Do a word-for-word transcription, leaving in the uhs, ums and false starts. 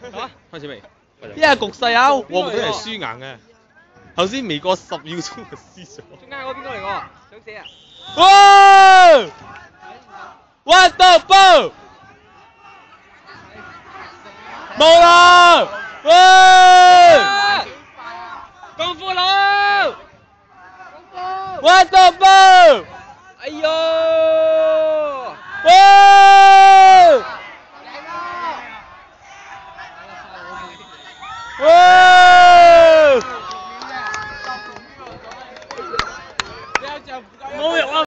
嚇， 開始未？ 邊個局勢啊？ 我覺得係輸硬嘅。頭先未過十秒鐘就輸咗。 中間嗰邊個嚟㗎？想死啊！ 哇 ！What the ball？ 冇啦！喂！ 功夫佬 ！What the ball？ 哎呦！ 喂！